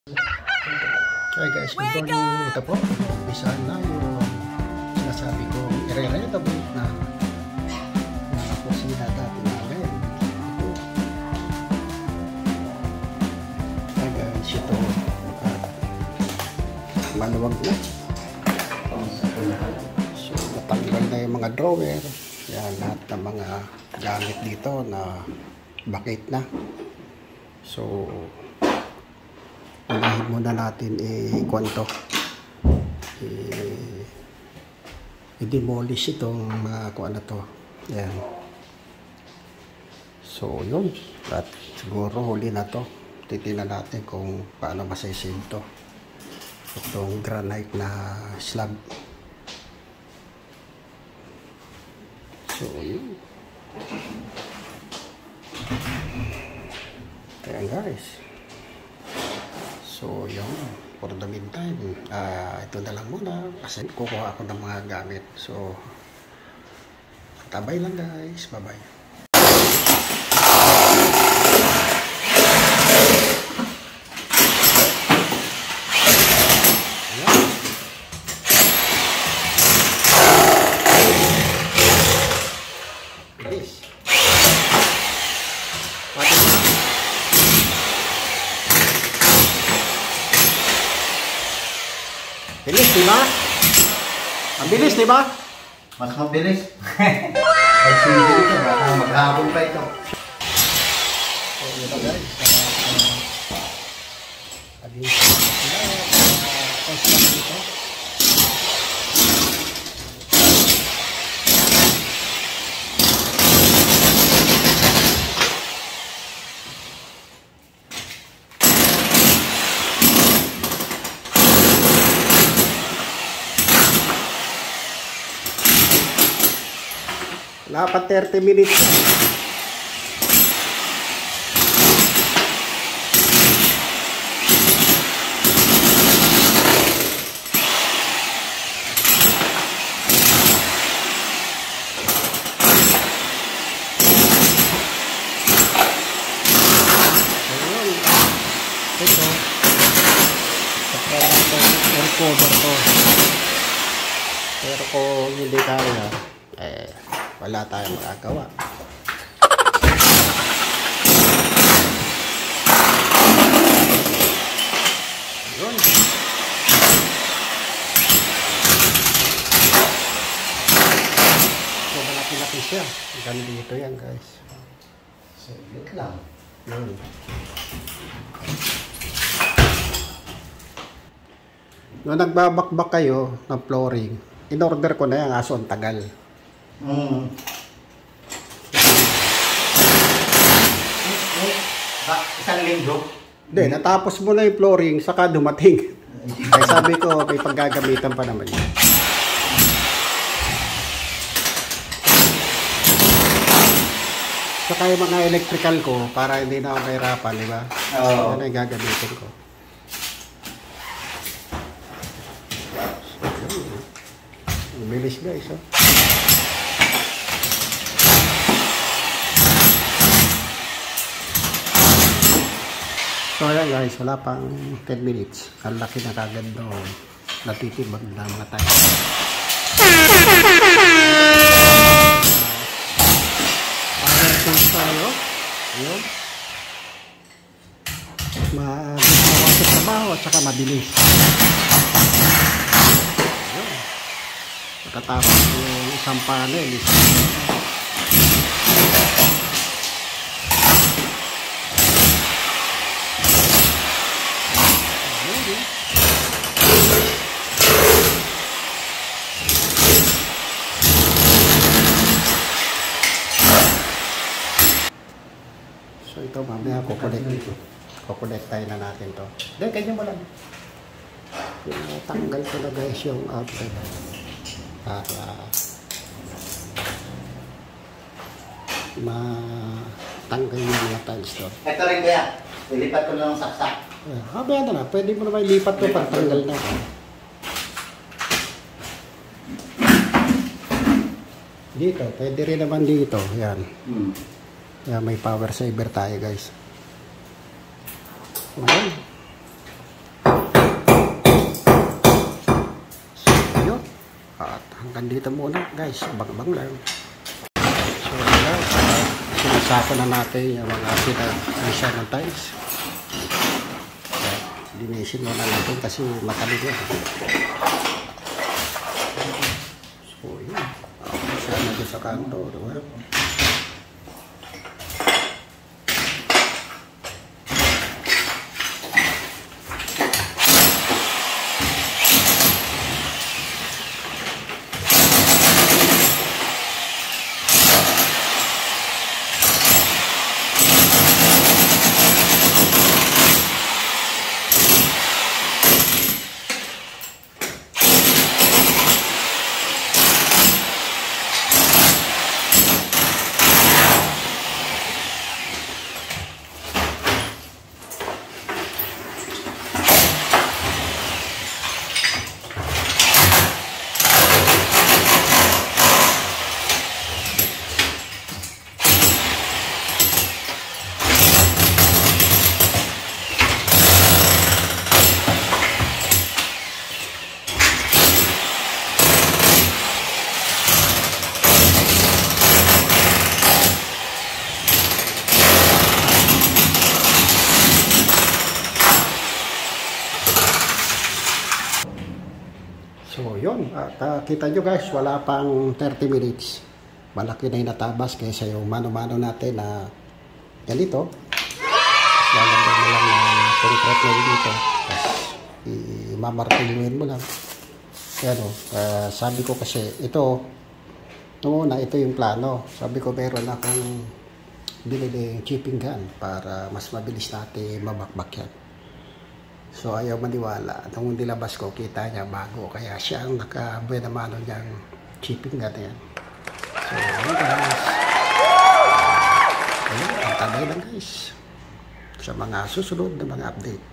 Hi guys, good morning. Ito po, umpisahan na yung sinasabi ko i-renovate na kusina dati namin. Ito. Hi guys, ito maluwag na. So, natanggal na yung mga drawer. Yan, lahat ng mga gamit dito na bakit na. So, unahin muna natin i-kwanto i-demolish itong mga kuha na to. Ayan. So yun, at siguro huli na to. Titignan natin kung paano masisave to, itong granite na slab. So yun. Ayan guys. So, yun. For the meantime, ito na lang muna. Kasi kukuha ako ng mga gamit. So, tabay lang guys. Bye-bye. Bilis, di ba? Ang bilis, di ba? Mas mabilis. Magsindi ito, baka maghapon pa ito. So, ito guys. Dapat 30 minutes. Ito. Cover ko. Pero kung hindi kaya, wala tayong magagawa. Yun. So, malaki-laki siya. Ganito yan, guys. So, yun lang. Yun. Nung nagbabakbak kayo ng flooring, in-order ko na yan, aso ang tagal. Isang linggo? Hindi, natapos mo na yung flooring, saka dumating. Kaya sabi ko, may paggagamitan pa naman yun. Saka yung mga electrical ko, para hindi na ako mahirapan, di ba? Oo. Yan ang gagamitin ko. Ang bilis guys, oh. So ayan guys, wala pang 10 minutes. Ang laki na kagad doon. Natitibag na mga tayo. Power tools tayo. Ayun. Magawa sa trabaho at saka mabilis. Ayun. Pagkatapos yung isang panel. So ito mamaya kukonect tayo na natin to. Then ganyan mo lang. Tanggal ko na guys yung outlet para matanggal yung mga tiles to. Ito rin kaya. Ilipat ko na ng saksak. Habang na, pwede mo naman ilipat to pag tanggal na. Dito, pwede rin naman dito. Yan. Yan, may power saver tayo guys. Ayan. hanggang dito muna guys, abang-abang lang. So guys, sinasako na natin yung mga pinag-isa ng tiles. Linisin muna natin kasi matalig yan. So yun, siya na doon sa kanto, diba? So yun, kita nyo guys, wala pang 30 minutes. Malaki na yung natabas kaysa yung mano-mano natin na ganito. Lalagyan mo lang ng concrete na dito. Tapos imamartiluin mo lang. Kaya sabi ko kasi ito, noong una ito yung plano. Sabi ko meron akong binili chipping gun para mas mabilis natin mabakbak yan. So ayaw maniwala. Nung nilabas ko, kita niya bago. Kaya siya ang nakabuena mano niyang chipping gun yan. So ayun guys. Ayun, ang tabay lang guys. Sa mga susunod na mga update.